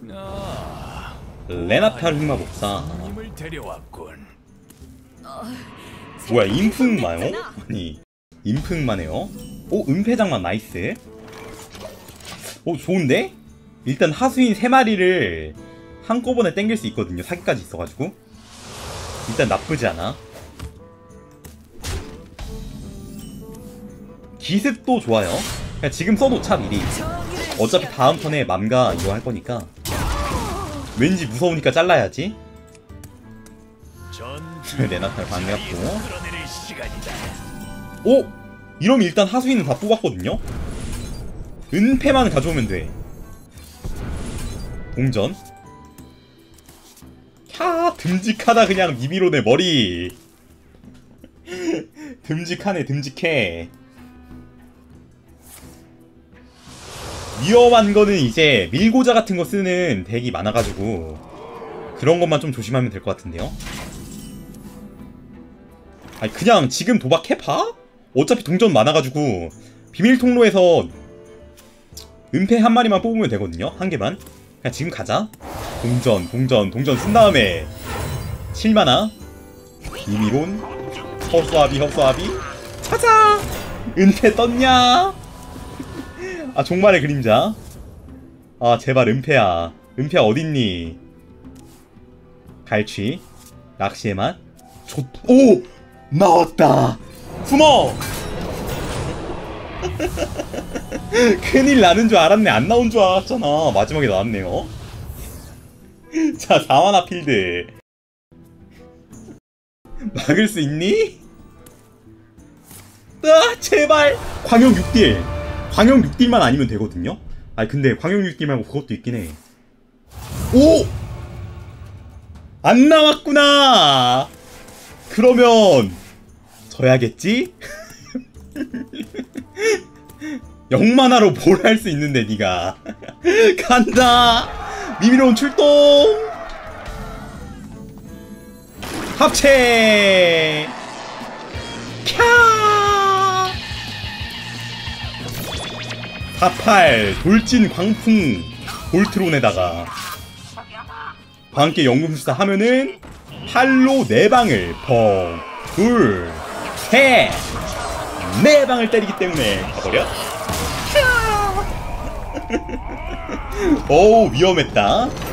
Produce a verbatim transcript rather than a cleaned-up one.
아, 레나탈 흑마법사. 님을 데려왔군. 뭐야 인프흑마요? 아니 인프흑마네요. 오 은폐장만 나이스. 오 좋은데? 일단 하수인 세 마리를 한꺼번에 땡길 수 있거든요. 사기까지 있어가지고 일단 나쁘지 않아. 기습도 좋아요. 그냥 지금 써놓자 미리. 어차피 다음 턴에 맘가 이거 할 거니까. 왠지 무서우니까 잘라야지. 레나탈 반갑고. 오! 이러면 일단 하수인은 다 뽑았거든요? 은폐만 가져오면 돼. 동전. 캬 듬직하다 그냥 미미로네 머리. 듬직하네 듬직해. 위험한 거는 이제 밀고자 같은 거 쓰는 덱이 많아가지고 그런 것만 좀 조심하면 될 것 같은데요. 아니 그냥 지금 도박해봐? 어차피 동전 많아가지고 비밀 통로에서 은폐 한 마리만 뽑으면 되거든요. 한 개만. 그냥 지금 가자. 동전 동전 동전 쓴 다음에 칠만화 비밀온 허수아비 허수아비 찾아. 은폐 떴냐? 아 종말의 그림자. 아 제발 은폐야. 은폐야 어딨니? 갈취 낚시의 맛. 좋... 오! 나왔다. 숨어. 큰일 나는 줄 알았네. 안 나온 줄 알았잖아. 마지막에 나왔네요. 자 사만화 필드. 막을 수 있니? 아 제발. 광역 육 딜. 광역 육 딜만 아니면 되거든요? 아니 근데 광역 육 딜 말고 그것도 있긴 해. 오! 안 나왔구나! 그러면 져야겠지? 영만화로 뭘 할 수 있는데 니가. 간다! 미미로운 출동! 합체! 캬! 사팔 돌진 광풍 볼트론에다가 광계 연금술사 하면은 팔로 네 방을 펑 둘 셋 네 방을 때리기 때문에 가버려. 어우 위험했다.